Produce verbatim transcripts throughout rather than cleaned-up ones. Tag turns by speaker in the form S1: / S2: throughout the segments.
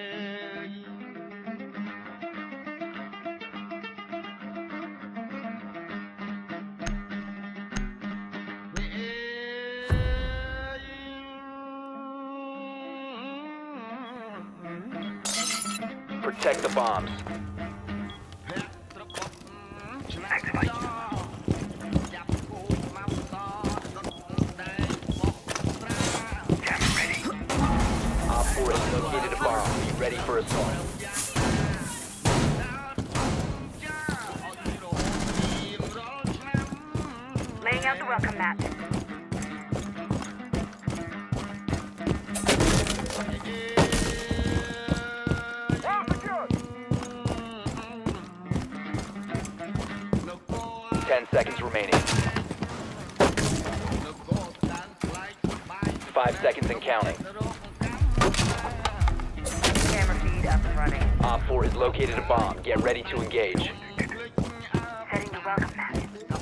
S1: Protect the bombs.
S2: Activate. Jammer ready.
S1: Op four has located a bomb. Be ready for assault.
S3: Laying out the welcome mat.
S1: Ten seconds remaining. Five seconds and counting.
S3: Camera feed up and running.
S1: Op four has located a bomb. Get ready to engage.
S3: Setting the welcome mat.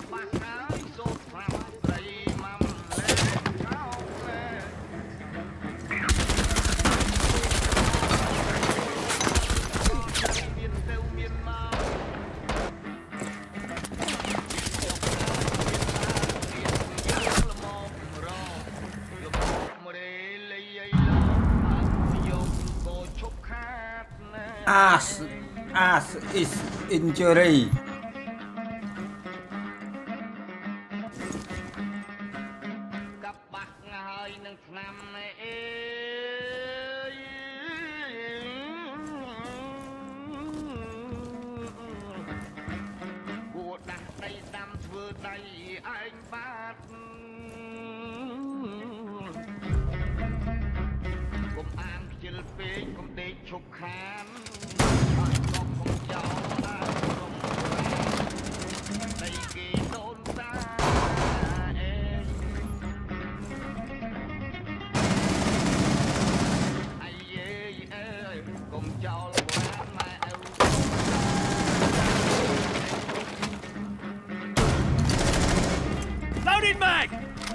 S4: As as is injury.
S5: Loading mag!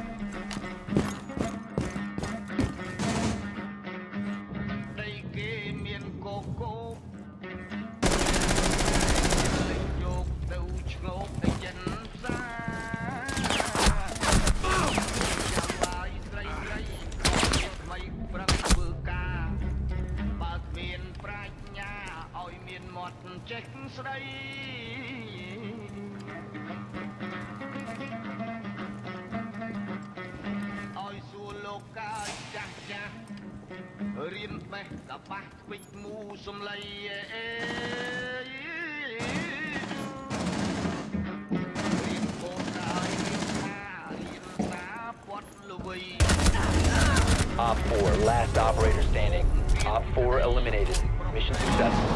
S1: Op four, last operator standing. Op four eliminated. Mission successful.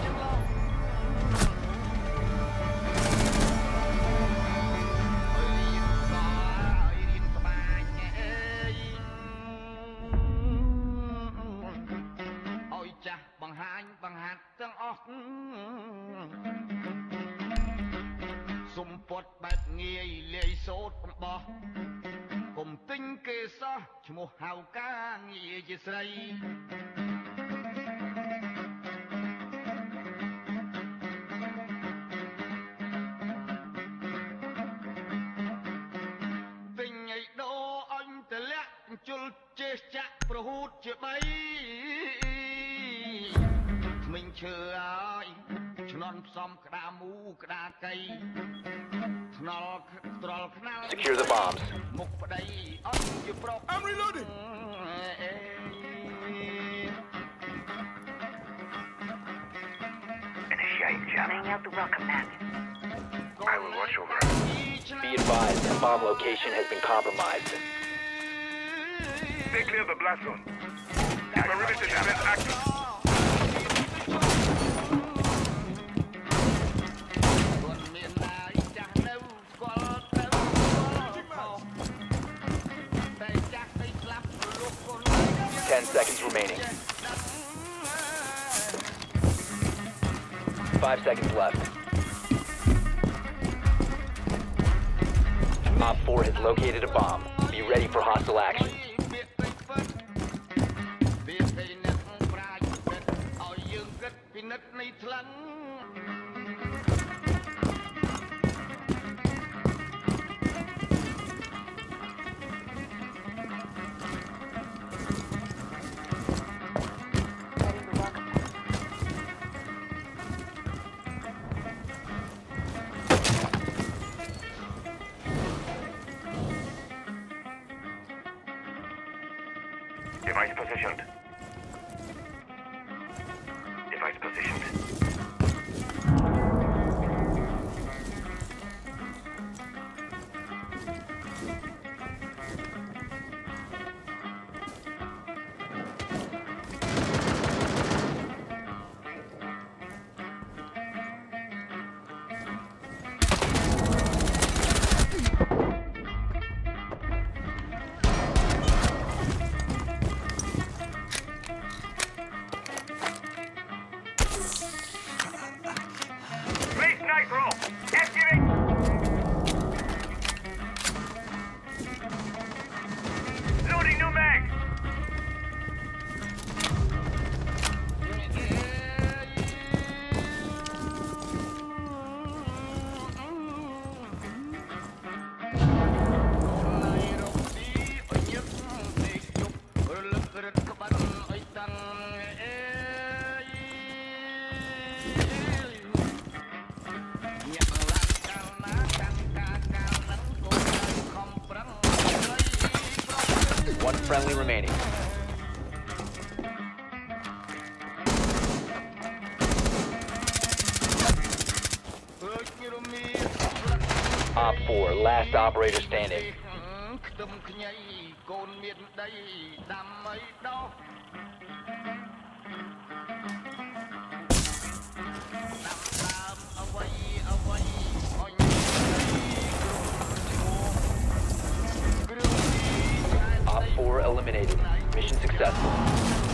S1: Secure the bombs.
S5: I'm reloading!
S2: Initiate jammer.
S3: Laying out the welcome mat.
S2: I will watch over it.
S1: Be advised, the bomb location has been compromised.
S2: Stay clear of the blast zone. Perimeter defense active.
S1: Ten seconds remaining. Five seconds left. Op four has located a bomb. Be ready for hostile action.
S2: Device positioned. Device positioned. Please, nitro! Activate! Loading new mag!
S1: One friendly remaining. Op four, last operator standing. Op four eliminated. Mission successful.